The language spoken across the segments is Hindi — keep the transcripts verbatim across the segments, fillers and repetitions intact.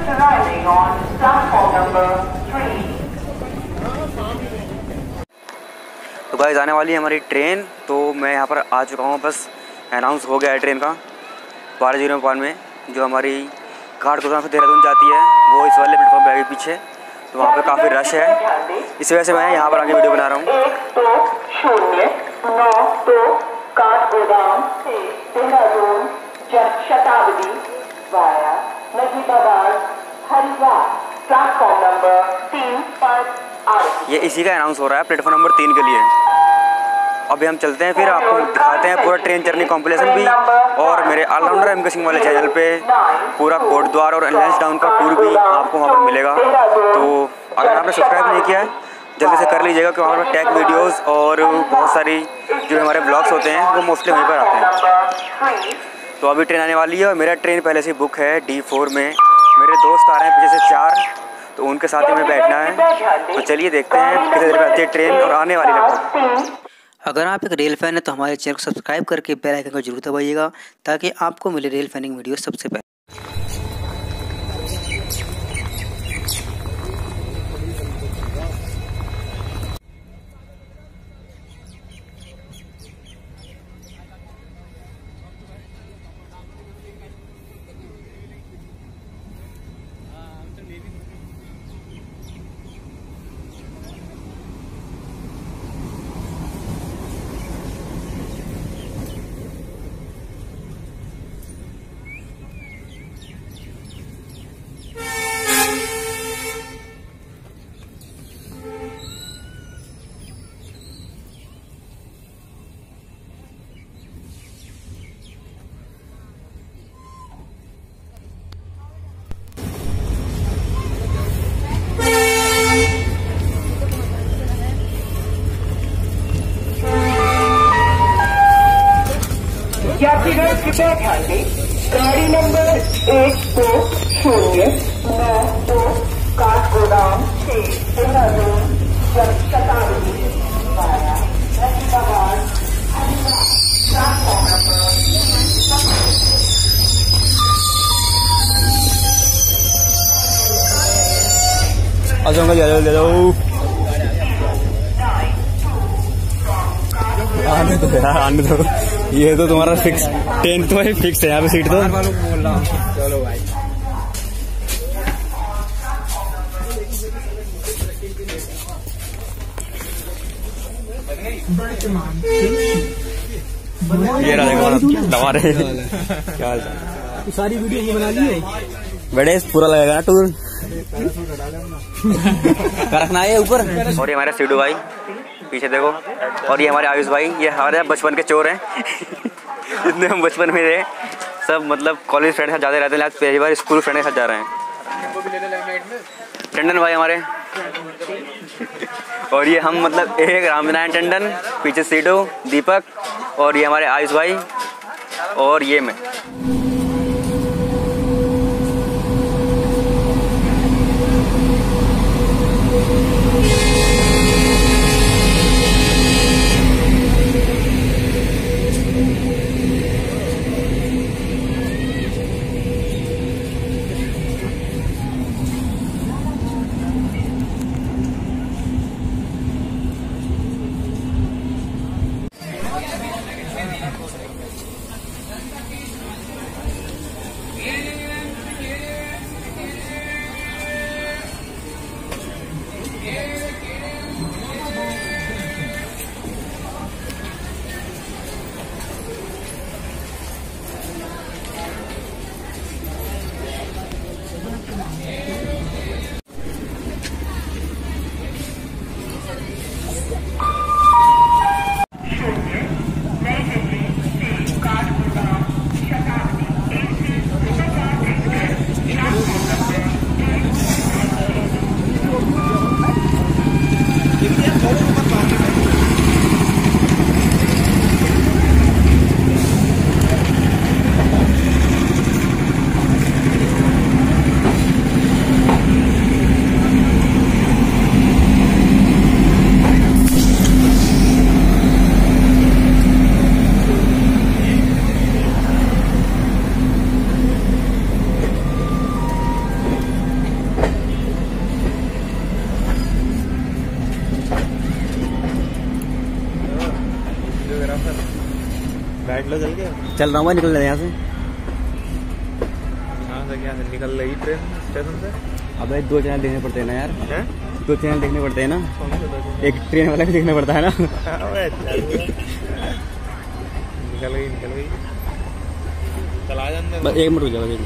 arriving on platform number three. तो गाइस आने वाली है हमारी ट्रेन, तो मैं यहाँ पर आ चुका हूँ। बस अनाउंस हो गया है ट्रेन का बारह जीरो पाँच में, जो हमारी काठगोदाम से देहरादून जाती है, वो इस वाले प्लेटफॉर्म पे आगे पीछे। तो वहाँ पे काफ़ी रश है, इस वजह से मैं यहाँ पर आके वीडियो बना रहा हूँ। एक दो शून्य नौ दो काठगोदाम से Dehradun Jan Shatabdi via Najibabad Haridwar platform number तीन पर आ रही है। ये इसी का अनाउंस हो रहा है प्लेटफॉर्म नंबर तीन के लिए। अभी हम चलते हैं, फिर आपको दिखाते हैं पूरा ट्रेन जर्नी कॉम्पिलेशन भी, और मेरे ऑलराउंडर एम के सिंह वाले चैनल पे पूरा कोटद्वार और एलियंस टाउन का टूर भी आपको वहाँ पर मिलेगा। तो अगर आपने सब्सक्राइब नहीं किया है जल्दी से कर लीजिएगा, क्योंकि वहाँ पर टैग वीडियोस और बहुत सारी जो हमारे ब्लॉग्स होते हैं वो मोस्टली वहीं पर आते हैं। तो अभी ट्रेन आने वाली है, और मेरा ट्रेन पहले से बुक है डी फोर में। मेरे दोस्त आ रहे हैं पीछे से चार, तो उनके साथ ही में बैठना है। तो चलिए देखते हैं कितनी देर में आती है ट्रेन, और आने वाली लगभग। अगर आप एक रेल फैन है तो हमारे चैनल को सब्सक्राइब करके बेल आइकन को जरूर दबाइएगा, ताकि आपको मिले रेल फैनिंग वीडियो सबसे पहले। यात्रीगण कृपया ध्यान दें, गाड़ी नंबर एक दो शून्य नौ दो काठगोदाम से Dehradun Jan Shatabdi via Najibabad Haridwar platform number आजम का ले जाओ। आने दो यार, आने दो। ये तो तुम्हारा फिक्स टेंथ में फिक्स है यहाँ पे सीट। तो चलो भाई, ये रहा दबा रहे। क्या हाल चाल? सारी वीडियो बना ली है, बड़े पूरा लगेगा ना टूर। रखना है ऊपर। और ये हमारे सीडू भाई पीछे देखो, और ये हमारे आयुष भाई, ये हमारे बचपन के चोर हैं। जितने हम बचपन में रहे सब, मतलब कॉलेज फ्रेंड के साथ जाते रहते हैं, आज पहली बार स्कूल फ्रेंड के साथ जा रहे हैं। टंडन भाई हमारे, और ये हम मतलब एक रामनारायण टंडन, पीछे सीडू दीपक, और ये हमारे आयुष भाई, और ये मैं। निकलो चल के। चल रहा हूँ निकल रहे यहाँ से। यहाँ से क्या निकल रही ट्रेन स्टेशन से? अबे दो चैनल देखने पड़ते हैं ना यार। है? दो चैनल देखने पड़ते हैं ना। एक ट्रेन वाला भी देखना पड़ता है ना। निकल गई निकल गई। चला जाने बस एक मिनट रुक जाओ।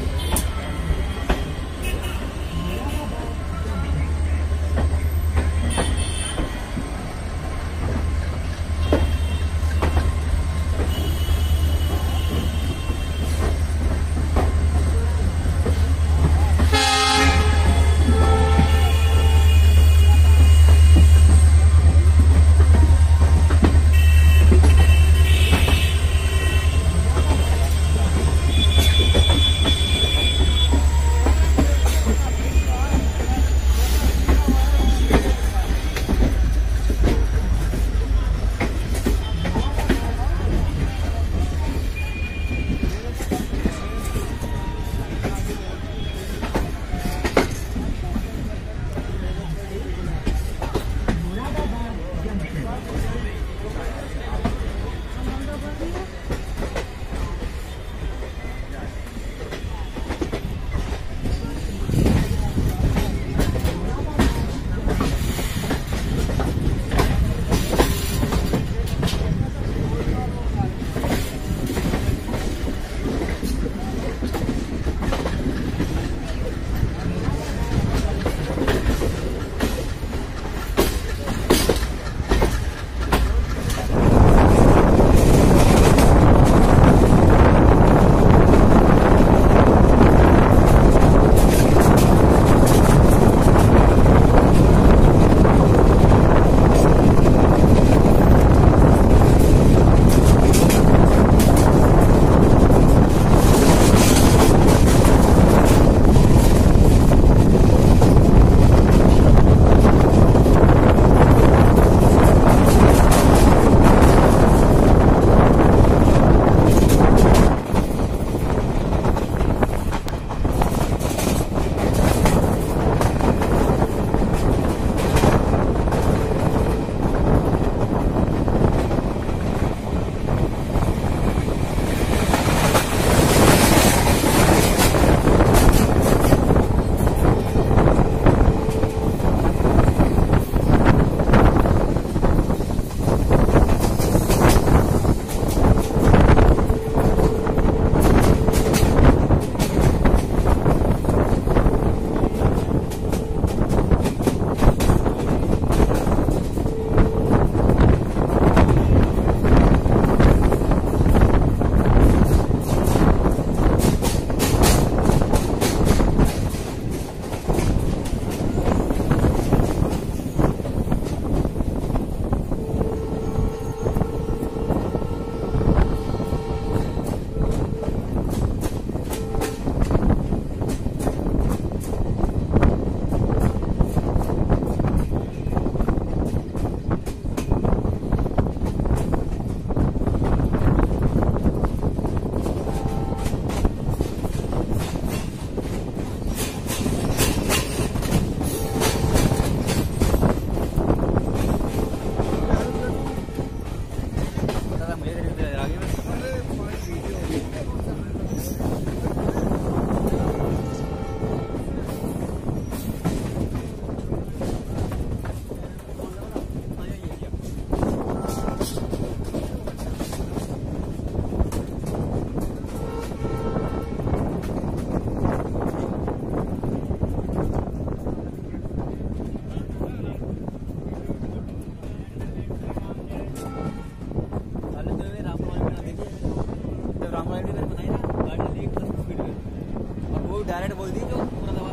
डायरेक्ट बोल दी जो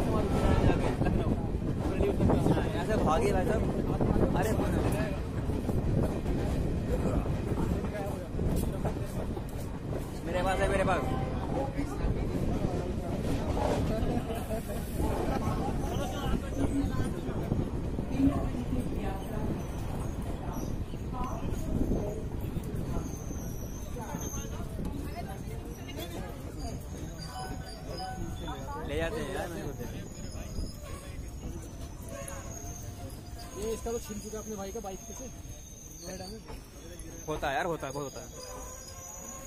ऐसे भागे भाई साहब। अरे मेरे पास है मेरे पास ले जाते हैं यार। मैंने बोलते ये इसका तो छिन चुका अपने भाई का बाइक पे से। होता है यार, होता है बहुत होता है।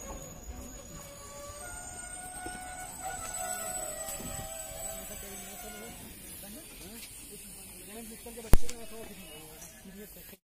निकल के बच्चे